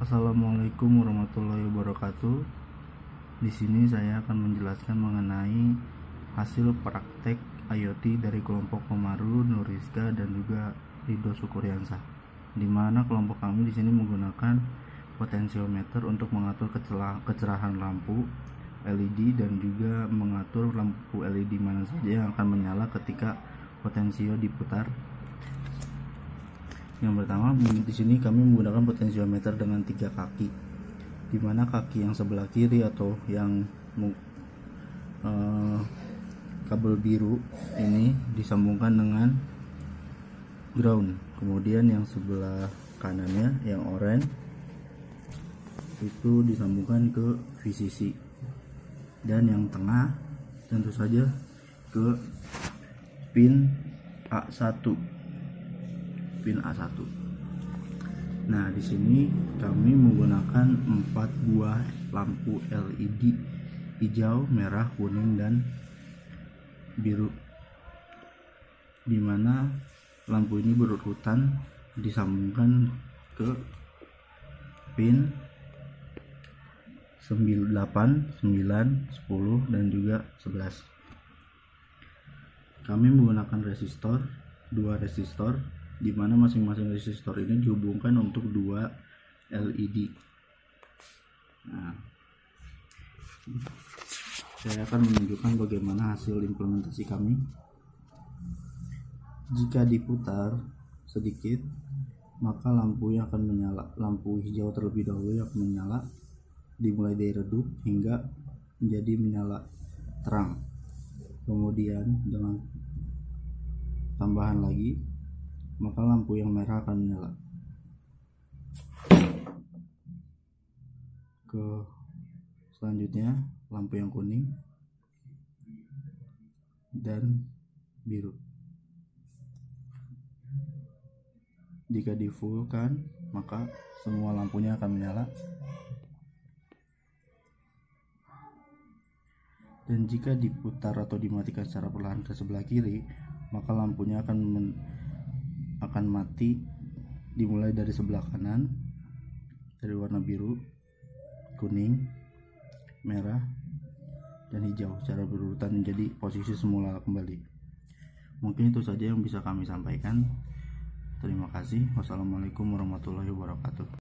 Assalamualaikum warahmatullahi wabarakatuh. Di sini saya akan menjelaskan mengenai hasil praktek IoT dari kelompok Komaru, Nuriska, dan juga Rido Sukuriansa. Di mana kelompok kami di sini menggunakan potensiometer untuk mengatur kecerahan lampu LED dan juga mengatur lampu LED mana saja yang akan menyala ketika potensio diputar. Yang pertama, di sini kami menggunakan potensiometer dengan 3 kaki, di mana kaki yang sebelah kiri atau yang kabel biru ini disambungkan dengan ground, kemudian yang sebelah kanannya yang oranye itu disambungkan ke VCC, dan yang tengah tentu saja ke pin A1. Nah, di sini kami menggunakan 4 buah lampu LED hijau, merah, kuning, dan biru, dimana lampu ini berurutan disambungkan ke pin 8, 9, 10, dan juga 11. Kami menggunakan resistor, 2 resistor, di mana masing-masing resistor ini dihubungkan untuk 2 LED. Nah, saya akan menunjukkan bagaimana hasil implementasi kami. Jika diputar sedikit, maka lampunya akan menyala. Lampu hijau terlebih dahulu yang menyala, dimulai dari redup hingga menjadi menyala terang. Kemudian dengan tambahan lagi, maka lampu yang merah akan menyala. Selanjutnya lampu yang kuning dan biru. Jika di fullkan, maka semua lampunya akan menyala. Dan jika diputar atau dimatikan secara perlahan ke sebelah kiri, maka lampunya akan mati, dimulai dari sebelah kanan dari warna biru, kuning, merah, dan hijau secara berurutan menjadi posisi semula kembali. Mungkin itu saja yang bisa kami sampaikan. Terima kasih. Wassalamualaikum warahmatullahi wabarakatuh.